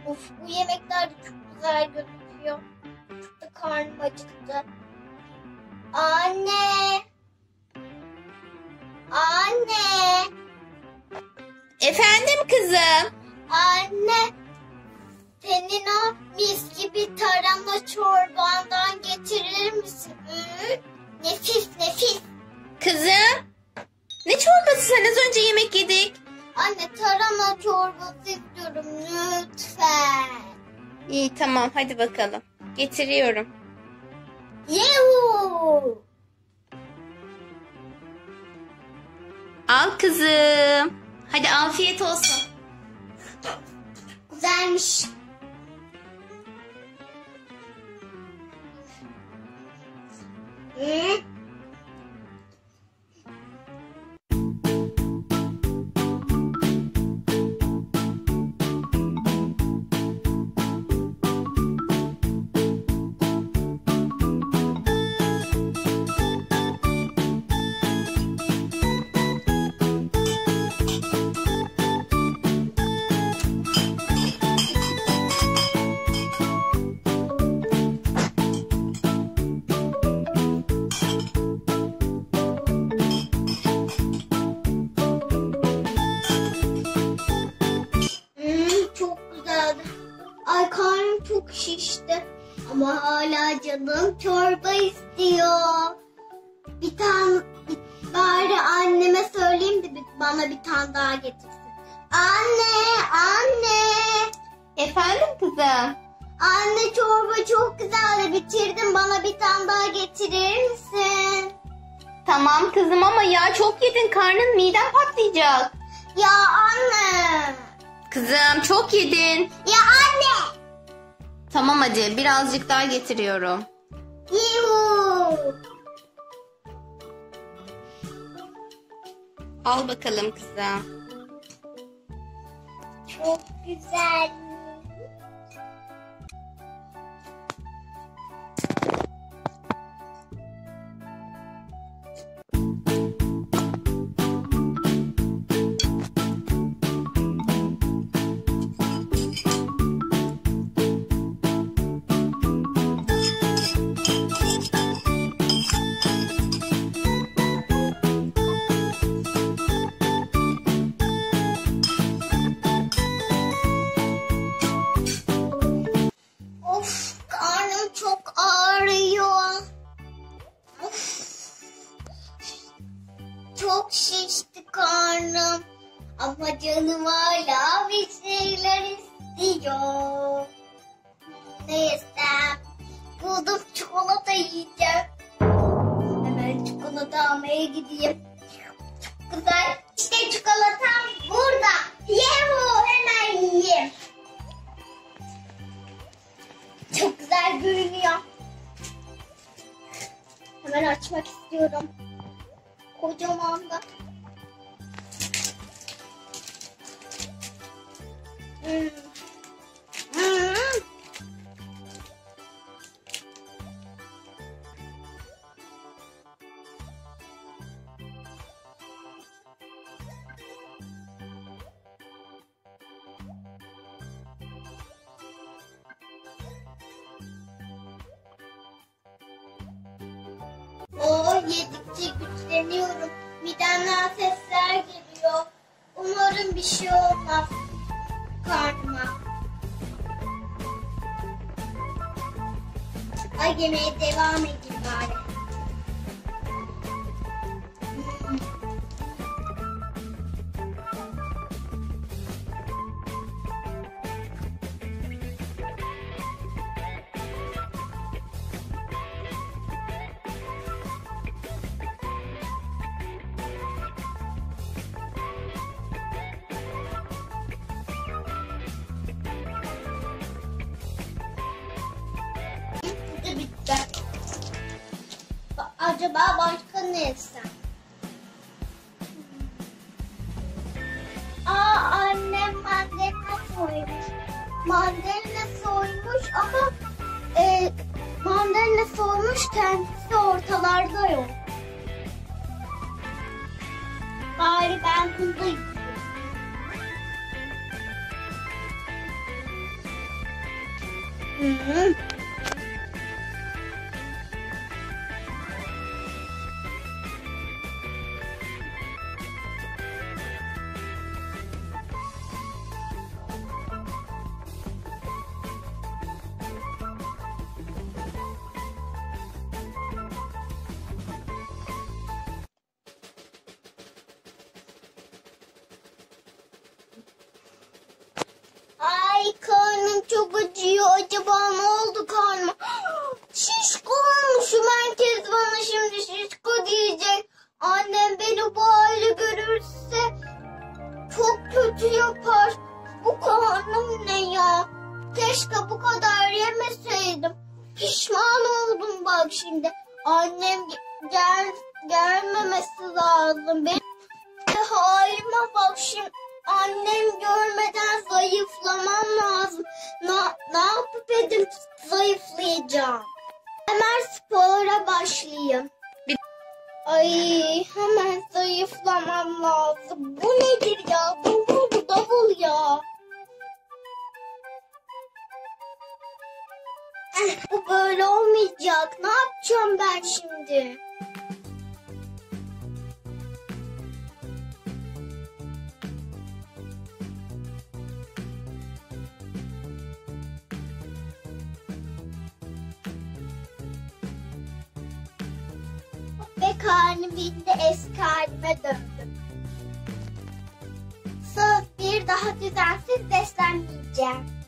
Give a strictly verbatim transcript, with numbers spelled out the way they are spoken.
Of, bu yemekler de çok güzel gözüküyor. Çok da karnım acıktı. Anne! Anne! Efendim kızım? Anne! Senin o mis gibi tarhana çorbandan getirir misin? Hı? Nefis nefis. Kızım? Ne çorbası, sen az önce yemek yedik. Anne, tarhana çorbası istiyorum lütfen. İyi tamam, hadi bakalım. Getiriyorum. Yuhu! Al kızım. Hadi afiyet olsun. Güzelmiş. Hı? Ay, karnım çok şişti ama hala canım çorba istiyor. Bir tane bir- bari anneme söyleyeyim de bir- bana bir tane daha getirsin. Anne, anne. Efendim kızım? Anne, çorba çok güzeldi, bitirdim, bana bir tane daha getirir misin? Tamam kızım ama ya çok yedin, karnın miden patlayacak. Ya anne. Kızım çok yedin. Ya anne. Tamam hadi birazcık daha getiriyorum. Yuhu. Al bakalım kızım. Çok güzel. Of, karnım çok ağrıyor. Of. Çok şişti karnım. Ama canım hala bir şeyler istiyor. Ne yesem? Buldum, çikolata yiyeceğim. Hemen çikolata almaya gideyim. Çok güzel. İşte çikolatam burada. Yehu, hemen yiyeyim. Çok güzel görünüyor. Hemen açmak istiyorum. Kocaman da. Hmm. Hmm. Oh, yedikçe güçleniyorum. Midemden sesler geliyor. Umarım bir şey olmaz karnıma. Ay, yemeğe devam edeyim bari. Hmm. Bitti bitti. Ba- Acaba başka ne yesem? Aa, annem mandalina soymuş. Mandalina soymuş ama e, mandalina soymuş, kendisi ortalarda yok. Bari ben bunu da yiyeyim. Hmm. Ay karnım çok acıyor. Acaba ne oldu karnıma? Şişko olmuşum. Herkes bana şimdi şişko diyecek. Annem beni bu hale görürse çok kötü yapar. Bu karnım ne ya? Keşke bu kadar yemeseydim. Pişman oldum bak şimdi. Annem gel gelmemesi lazım. Benim halime bak şimdi. Annem görmeden zayıflamam lazım. Na, ne yapıp edip zayıflayacağım? Hemen spora başlayayım. Bir- Ay hemen zayıflamam lazım. Bu nedir ya? Davul bu davul ya. Eh, bu böyle olmayacak. Ne yapacağım ben şimdi? Ve karnım indi, eski halime döndüm. Söz bir daha düzensiz beslenmeyeceğim.